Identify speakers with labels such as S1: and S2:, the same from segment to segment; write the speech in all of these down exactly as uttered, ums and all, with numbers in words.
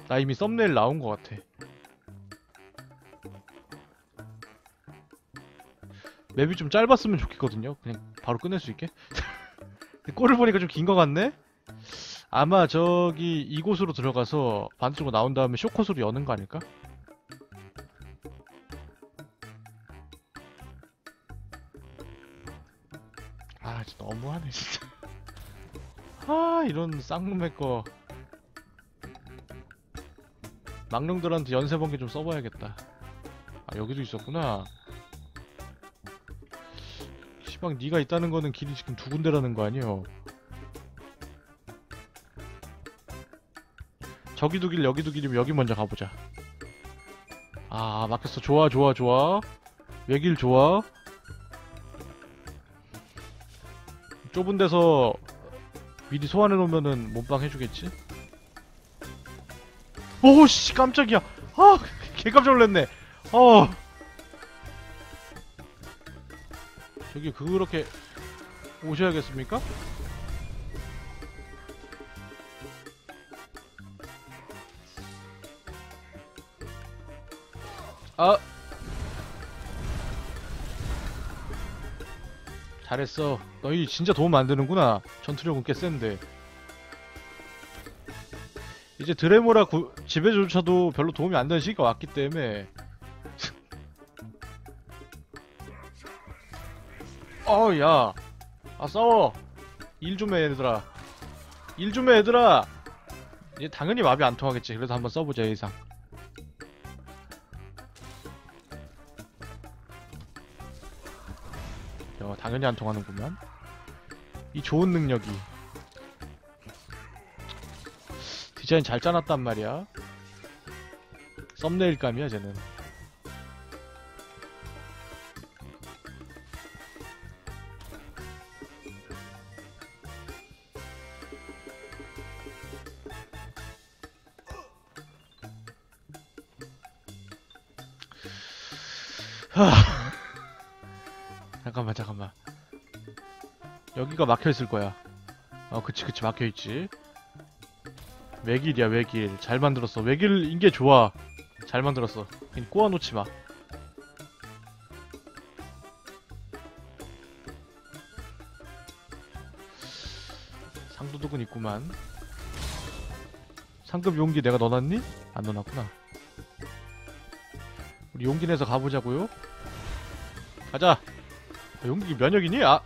S1: 나 이미 썸네일 나온 것 같아. 맵이 좀 짧았으면 좋겠거든요. 그냥 바로 끝낼 수 있게. 근데 꼴을 보니까 좀 긴 것 같네? 아마 저기 이곳으로 들어가서 반대쪽으로 나온 다음에 쇼컷으로 여는 거 아닐까? 아 진짜 너무하네 진짜. 아 이런 쌍놈의 거 망령들한테 연세 번개 좀 써봐야겠다. 아 여기도 있었구나. 시방 니가 있다는 거는 길이 지금 두 군데라는 거 아니여. 저기도 길 여기도 길이면 여기 먼저 가보자. 아 막혔어. 좋아 좋아 좋아. 외길 좋아. 좁은 데서 미리 소환해놓으면은 몸빵 해주겠지? 오씨 깜짝이야. 아 개깜짝 놀랐네. 어 저기 그렇게 오셔야겠습니까? 아 잘했어. 너희 진짜 도움 안 되는구나. 전투력은 꽤 센데. 이제 드레모라 구, 지배조차도 별로 도움이 안 되는 시기가 왔기 때문에. 어우 야. 아 싸워. 일 좀 해 얘들아. 일 좀 해 얘들아. 얘 당연히 마비 안 통하겠지. 그래서 한번 써보자 예상. 야 당연히 안 통하는구만. 이 좋은 능력이. 디자인 잘 짜놨단 말이야. 썸네일감이야 쟤는. 하... 잠깐만 잠깐만. 여기가 막혀있을 거야. 어 그치 그치 막혀있지. 외길이야 외길. 잘 만들었어. 외길인 게 좋아. 잘 만들었어. 그냥 꼬아놓지마. 상도둑은 있구만. 상급 용기 내가 넣어놨니? 안 넣어놨구나. 우리 용기 내서 가보자고요. 가자. 아, 용기 면역이니? 아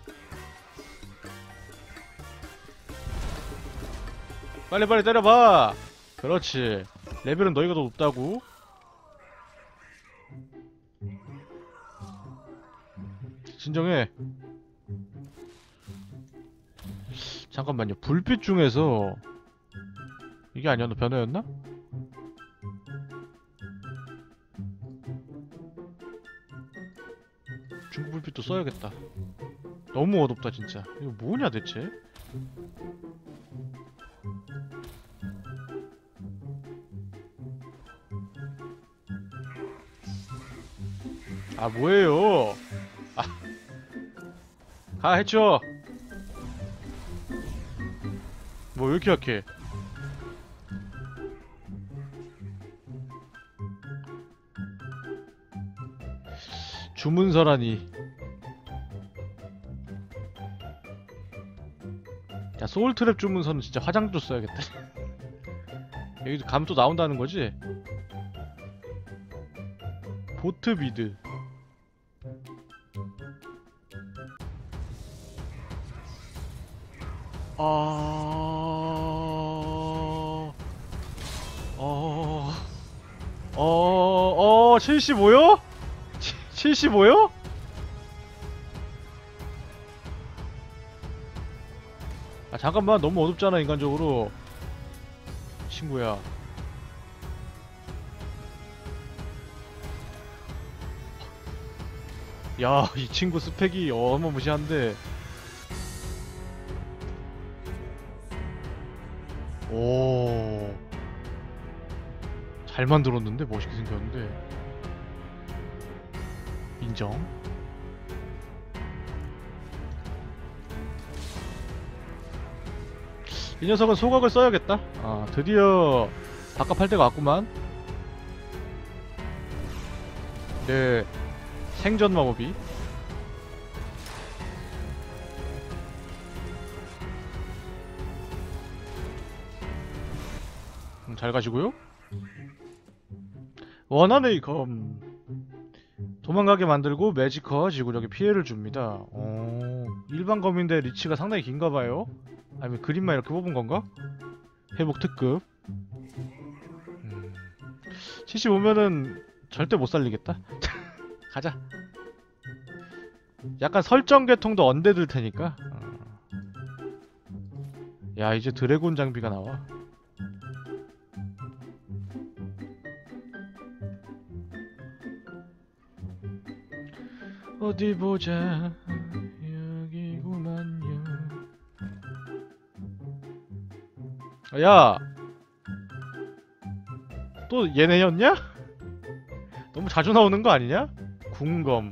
S1: 빨리빨리 때려봐. 그렇지. 레벨은 너희가 더 높다고. 진정해. 잠깐만요. 불빛 중에서 이게 아니었나? 변화였나? 중국 불빛도 써야겠다. 너무 어둡다 진짜. 이거 뭐냐 대체? 아 뭐예요? 아, 가 해쳐. 뭐 왜 이렇게 약해? 주문서라니. 야 소울트랩 주문서는 진짜 화장도 써야겠다. 여기 가면 또 나온다는 거지? 보트비드. 아... 어... 어... 어... 칠십오요? 칠십오요? 아 잠깐만 너무 어둡잖아 인간적으로. 친구야. 야, 이 친구 스펙이 어마무시한데. 오, 잘 만들었는데 멋있게 생겼는데. 인정. 이 녀석은 소각을 써야겠다. 아, 드디어 바깥 팔 때가 왔구만. 네, 생존 마법이. 음, 잘 가시고요. 원한의 검. 도망가게 만들고 매지커 지구력에 피해를 줍니다. 오, 일반 검인데 리치가 상당히 긴가봐요. 아니면 그림만 이렇게 뽑은 건가? 회복 특급. 음, 칠십오면은 절대 못 살리겠다. 가자. 약간 설정 계통도 언데드일 테니까. 어. 야, 이제 드래곤 장비가 나와. 어디 보자. 여기구만요. 야! 또 얘네였냐? 너무 자주 나오는 거 아니냐? 궁검.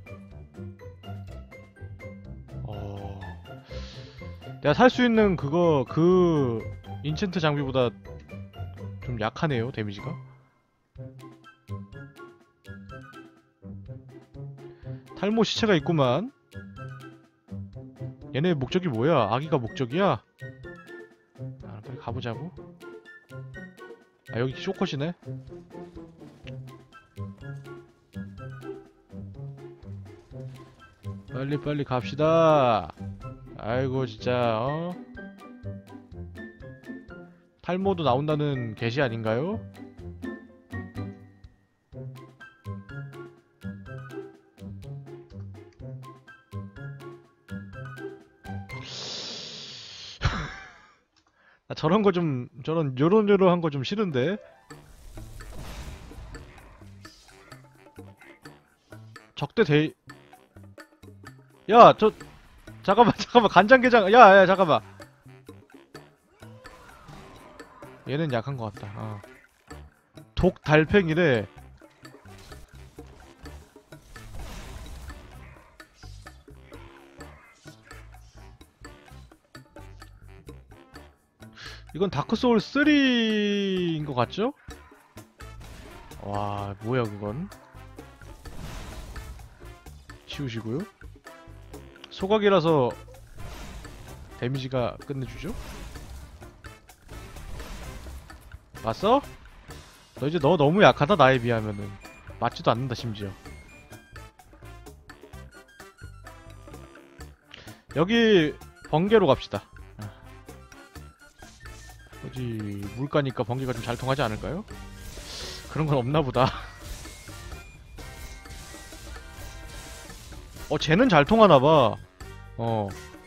S1: 어... 내가 살 수 있는 그거, 그... 인챈트 장비보다 좀 약하네요, 데미지가. 탈모 시체가 있구만. 얘네 목적이 뭐야? 아기가 목적이야? 아, 빨리 가보자고. 아, 여기 쇼컷이네. 빨리 빨리 갑시다. 아이고 진짜 어? 탈모도 나온다는 계시 아닌가요? 나 저런 거 좀 저런 요런요런한 거 좀 싫은데. 적대 대 야, 저 잠깐만 잠깐만 간장게장 야, 야 잠깐만. 얘는 약한 것 같다. 어. 독 달팽이래. 이건 다크소울 쓰리인 것 같죠? 와, 뭐야 그건. 치우시고요. 소각이라서 데미지가 끝내주죠. 봤어? 너 이제 너 너무 약하다 나에 비하면은. 맞지도 않는다 심지어. 여기 번개로 갑시다. 어디 물가니까 번개가 좀 잘 통하지 않을까요? 그런 건 없나보다. 어, 쟤는 잘 통하나봐. 어.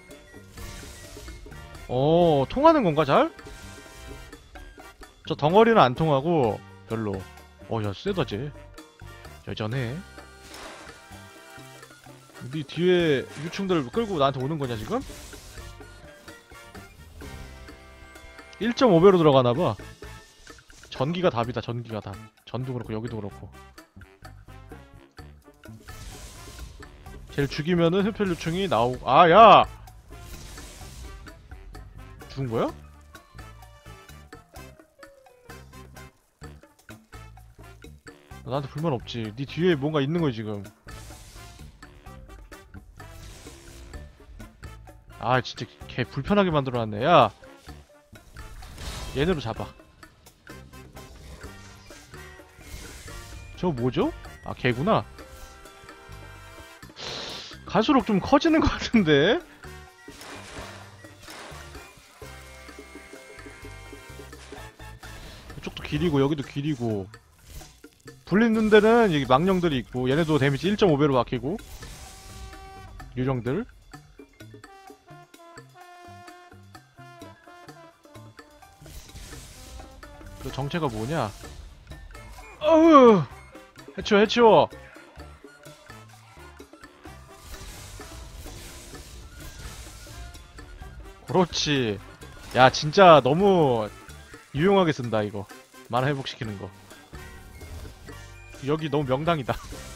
S1: 어, 통하는 건가, 잘? 저 덩어리는 안 통하고, 별로. 어, 야, 세다, 쟤. 여전해. 네 뒤에 유충들 끌고 나한테 오는 거냐, 지금? 일 점 오 배로 들어가나봐. 전기가 답이다, 전기가 답. 전도 그렇고, 여기도 그렇고. 쟤를 죽이면은 흡혈 유충이 나오고. 아, 야! 죽은 거야? 나한테 불만 없지. 네 뒤에 뭔가 있는 거야, 지금. 아, 진짜 개 불편하게 만들어놨네. 야! 얘네로 잡아. 저거 뭐죠? 아, 개구나. 갈수록 좀 커지는 것 같은데? 이쪽도 길이고 여기도 길이고. 불리는 데는 여기 망령들이 있고, 얘네도 데미지 일 점 오 배로 막히고. 유령들. 그 정체가 뭐냐? 어우! 해치워 해치워! 그렇지. 야, 진짜 너무 유용하게 쓴다 이거. 만화 회복시키는 거. 여기 너무 명당이다.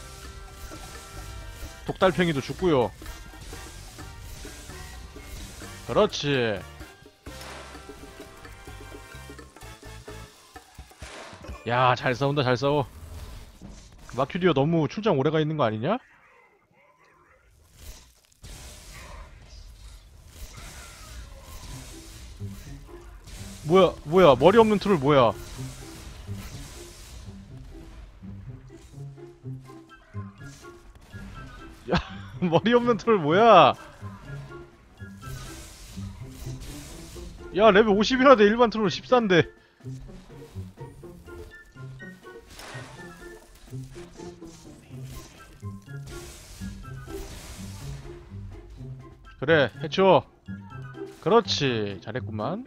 S1: 독달팽이도 죽고요. 그렇지. 야, 잘 싸운다, 잘 싸워. 마큐디어 너무 출장 오래 가 있는 거 아니냐? 뭐야, 뭐야, 머리 없는 트롤 뭐야? 야, 머리 없는 트롤 뭐야? 야, 레벨 오십이라 돼. 일반 트롤 십사인데. 그래, 해쳐. 그렇지. 잘했구만.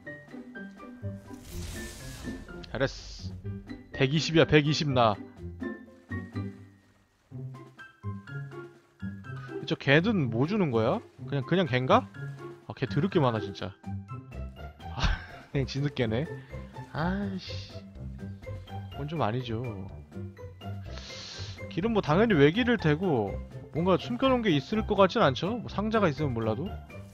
S1: 잘했어. 백이십이야, 백이십 나. 저 걔는 뭐 주는 거야? 그냥, 그냥 걘가? 아, 걔 드럽게 많아, 진짜. 아, 그냥 진흙개네. 아이씨. 그건 좀 아니죠. 길은 뭐 당연히 외길을 대고, 뭔가 숨겨놓은 게 있을 것 같진 않죠? 뭐 상자가 있으면 몰라도.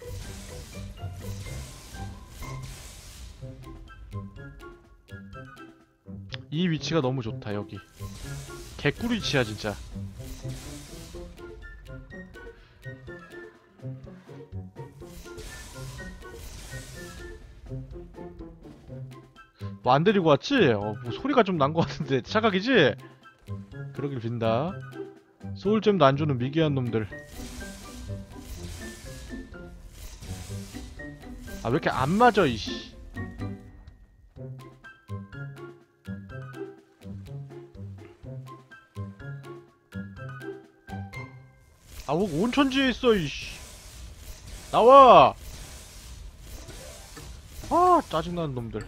S1: 이 위치가 너무 좋다, 여기. 개꿀 위치야, 진짜. 뭐 안 데리고 왔지? 어, 뭐 소리가 좀 난 것 같은데 착각이지? 그러길 빈다. 소울잼도 안 주는 미개한 놈들. 아, 왜 이렇게 안 맞아, 이씨. 아, 뭐 온천지에 있어, 이씨. 나와! 아, 짜증나는 놈들.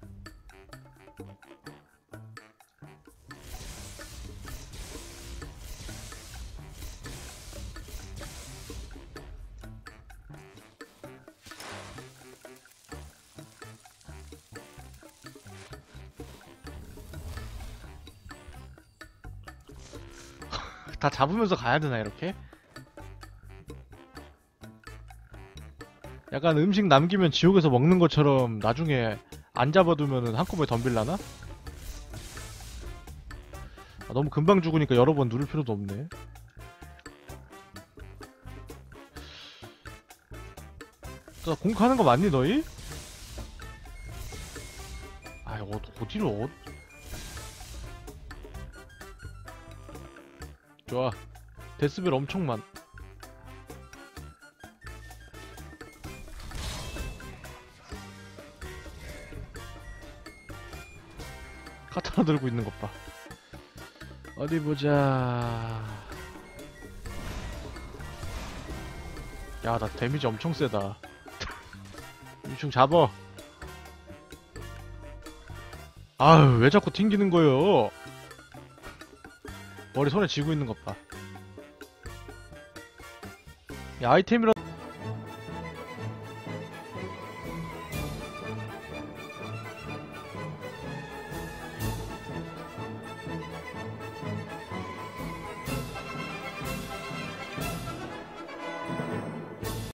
S1: 다 잡으면서 가야 되나, 이렇게? 약간 음식 남기면 지옥에서 먹는 것처럼 나중에 안 잡아두면은 한꺼번에 덤빌라나? 아, 너무 금방 죽으니까 여러 번 누를 필요도 없네. 나 공격하는 거 맞니, 너희? 아이, 어, 어디로, 어... 좋아. 데스벨 엄청 많. 카타나 들고 있는 것 봐. 어디 보자. 야, 나 데미지 엄청 세다. 유충 잡어. 아유, 왜 자꾸 튕기는 거요? 머리 손에 쥐고 있는 것 봐. 야, 아이템이라